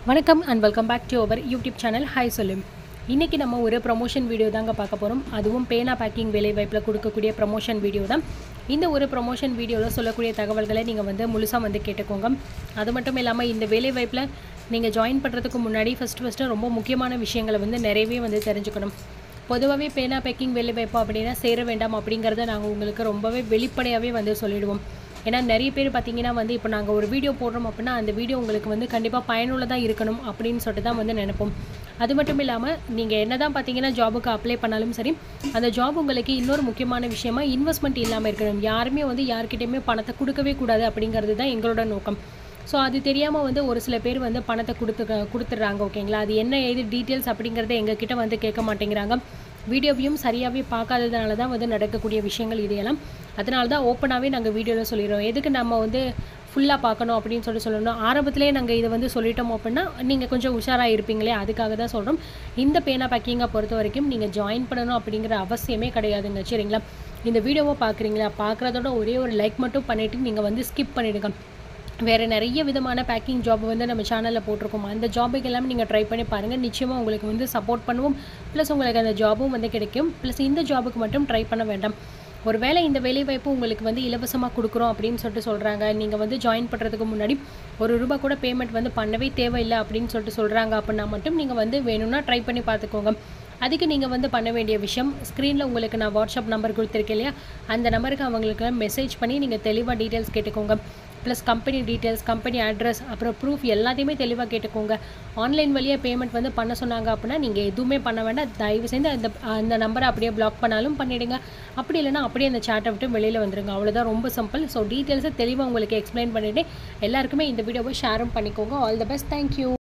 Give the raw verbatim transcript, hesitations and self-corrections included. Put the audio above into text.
வணக்கம் and welcome back to our YouTube channel hi சொல்லும். இன்றைக்கி நம்ம ஒரு ப்ரொமோஷன் வீடியோ தாங்க பார்க்க போகிறோம். அதுவும் பேனா பேக்கிங் வேலைவாய்ப்பில் கொடுக்கக்கூடிய ப்ரொமோஷன் வீடியோ தான். இந்த ஒரு ப்ரொமோஷன் வீடியோவில் சொல்லக்கூடிய தகவல்களை நீங்கள் வந்து முழுசாக வந்து கேட்டுக்கோங்க. அது மட்டும் இல்லாமல் இந்த வேலைவாய்ப்பில் நீங்கள் ஜாயின் பண்ணுறதுக்கு முன்னாடி ஃபஸ்ட்டு ஃபஸ்ட்டு ரொம்ப முக்கியமான விஷயங்களை வந்து நிறையவே வந்து தெரிஞ்சுக்கணும். பொதுவாகவே பேனா பேக்கிங் வேலைவாய்ப்பு அப்படின்னா சேர வேண்டாம் அப்படிங்கிறத நாங்கள் உங்களுக்கு ரொம்பவே வெளிப்படையாகவே வந்து சொல்லிவிடுவோம். ஏன்னா நிறைய பேர் பார்த்தீங்கன்னா வந்து இப்போ நாங்கள் ஒரு வீடியோ போடுறோம் அப்படின்னா அந்த வீடியோ உங்களுக்கு வந்து கண்டிப்பாக பயனுள்ளதாக இருக்கணும் அப்படின்னு சொல்லிட்டு தான் வந்து நினைப்போம். அது மட்டும் இல்லாமல் நீங்கள் என்ன தான் பார்த்தீங்கன்னா ஜாபுக்கு அப்ளை பண்ணாலும் சரி, அந்த ஜாப் உங்களுக்கு இன்னொரு முக்கியமான விஷயமா இன்வெஸ்ட்மெண்ட் இல்லாமல் இருக்கணும். யாருமே வந்து யார்கிட்டையுமே பணத்தை கொடுக்கவே கூடாது அப்படிங்கிறது தான் எங்களோட நோக்கம். ஸோ அது தெரியாமல் வந்து ஒரு சில பேர் வந்து பணத்தை கொடுத்து கொடுத்துட்றாங்க. ஓகேங்களா, அது என்ன ஏது டீட்டெயில்ஸ் அப்படிங்கிறத எங்ககிட்ட வந்து கேட்க மாட்டேங்கிறாங்க. வீடியோவையும் சரியாகவே பார்க்காததுனால தான் வந்து நடக்கக்கூடிய விஷயங்கள் இதையெல்லாம். அதனால தான் ஓப்பனாகவே நாங்கள் வீடியோவில் சொல்லிடுறோம். எதுக்கு நம்ம வந்து ஃபுல்லாக பார்க்கணும் அப்படின்னு சொல்லிட்டு சொல்லணும். ஆரம்பத்திலே நாங்கள் இதை வந்து சொல்லிட்டோம் அப்படின்னா நீங்கள் கொஞ்சம் உஷாராக இருப்பீங்களே, அதுக்காக தான் சொல்கிறோம். இந்த பேனா பேக்கிங்கை பொறுத்த வரைக்கும் நீங்கள் ஜாயின் பண்ணணும் அப்படிங்கிற அவசியமே கிடையாதுங்க. சரிங்களா, இந்த வீடியோவை பார்க்குறீங்களா, பார்க்குறதோட ஒரே ஒரு லைக் மட்டும் பண்ணிவிட்டு நீங்கள் வந்து ஸ்கிப் பண்ணிவிடுங்க. வேறு நிறைய விதமான பேக்கிங் ஜாப் வந்து நம்ம சேனலில் போட்டிருக்கோம். அந்த ஜாபுக்கு எல்லாமே நீங்கள் ட்ரை பண்ணி பாருங்கள். நிச்சயமாக உங்களுக்கு வந்து சப்போர்ட் பண்ணுவோம். ப்ளஸ் உங்களுக்கு அந்த ஜாபும் வந்து கிடைக்கும். ப்ளஸ் இந்த ஜாபுக்கு மட்டும் ட்ரை பண்ண வேண்டாம். ஒரு வேளை இந்த வேலைவாய்ப்பு உங்களுக்கு வந்து இலவசமாக கொடுக்குறோம் அப்படின்னு சொல்லிட்டு சொல்கிறாங்க, நீங்கள் வந்து ஜாயின் பண்ணுறதுக்கு முன்னாடி ஒரு ரூபா கூட பேமெண்ட் வந்து பண்ணவே தேவையில்லை அப்படின்னு சொல்லிட்டு சொல்கிறாங்க அப்படின்னா மட்டும் நீங்கள் வந்து வேணும்னா ட்ரை பண்ணி பார்த்துக்கோங்க. அதுக்கு நீங்கள் வந்து பண்ண வேண்டிய விஷயம், ஸ்க்ரீனில் உங்களுக்கு நான் வாட்ஸ்அப் நம்பர் கொடுத்துருக்கேன் இல்லையா, அந்த நம்பருக்கு அவங்களுக்கு மெசேஜ் பண்ணி நீங்கள் தெளிவாக டீட்டெயில்ஸ் கேட்டுக்கோங்க. Plus company details, company address, அப்புறம் ப்ரூஃப் எல்லாத்தையுமே தெளிவாக கேட்டுக்கோங்க. ஆன்லைன் வழியாக பேமெண்ட் வந்து பண்ண சொன்னாங்க அப்படின்னா நீங்கள் எதுவுமே பண்ண வேண்டாம். தயவு செய்து அந்த அந்த நம்பரை அப்படியே பிளாக் பண்ணாலும் பண்ணிவிடுங்க. அப்படி இல்லைனா அப்படியே அந்த சேட்டை விட்டு வெளியில் வந்துடுங்க. அவ்வளோதான், ரொம்ப சிம்பிள். ஸோ டீட்டெயில்ஸை தெளிவாக உங்களுக்கு எக்ஸ்பிளைன் பண்ணிவிட்டு எல்லாருக்குமே இந்த வீடியோவை ஷேரும் பண்ணிக்கோங்க. All the best, thank you.